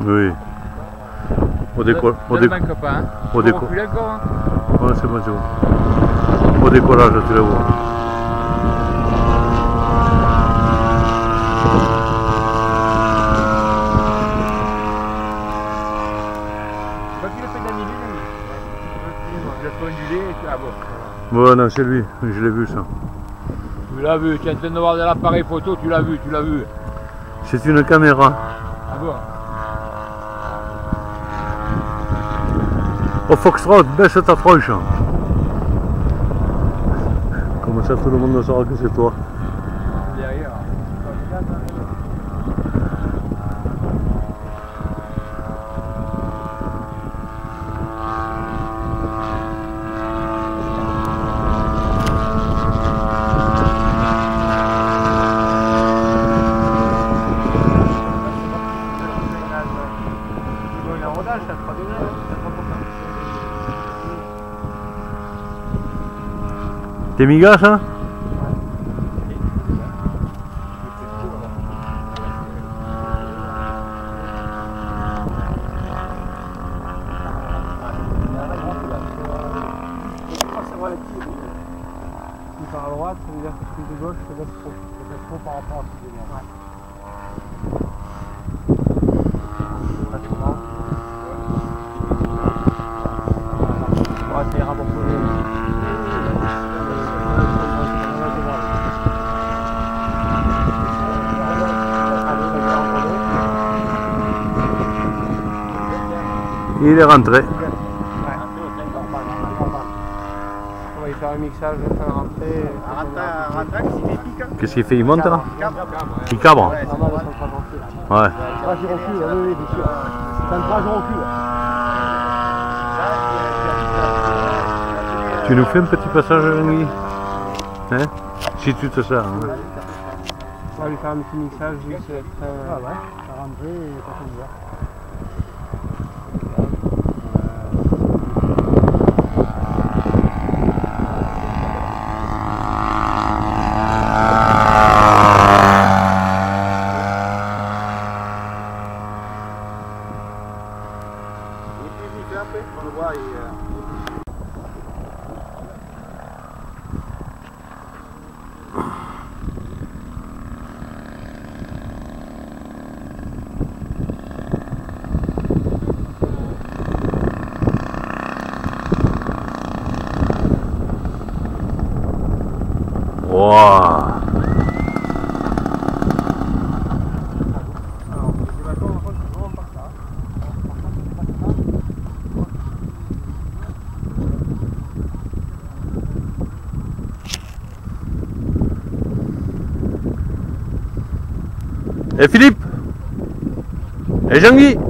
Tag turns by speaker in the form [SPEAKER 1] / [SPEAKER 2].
[SPEAKER 1] Oui. Au décollage.
[SPEAKER 2] Au décollage.
[SPEAKER 1] Au décollage. Ouais, c'est bon, c'est bon. Au décollage, tu la vois.
[SPEAKER 2] Quand tu l'as fait d'annuler, je l'ai fait annuler et tu... Ah bon.
[SPEAKER 1] Ouais, non, c'est lui, je l'ai vu ça.
[SPEAKER 2] Tu l'as vu, tu es en train de voir de l'appareil photo, tu l'as vu, tu l'as vu.
[SPEAKER 1] C'est une caméra.
[SPEAKER 2] Ah bon.
[SPEAKER 1] Au Foxtrot, baisse ta tronche. Comme ça, tout le monde saura que c'est toi.
[SPEAKER 2] Derrière.
[SPEAKER 1] T'es migas, ça?
[SPEAKER 3] Si par à droite, ça veut dire que je suis de gauche, je laisse trop par rapport à ce que je viens. Ça ira pour
[SPEAKER 1] Il est rentré.
[SPEAKER 3] On va y faire un mixage, faire rentrer.
[SPEAKER 1] Qu'est-ce qu'il fait? Il monte là? Il cabre.
[SPEAKER 3] Ouais.
[SPEAKER 1] Ouais.
[SPEAKER 3] Je recule, oui, bien sûr. C'est un trajet recul.
[SPEAKER 1] Tu nous fais un petit passage, Guy? Hein? Si tu te sers. Hein.
[SPEAKER 3] On va lui faire un petit mixage, juste faire rentrer et pas comme ça.
[SPEAKER 1] Wow. Et Philippe? Et Jean-Guy?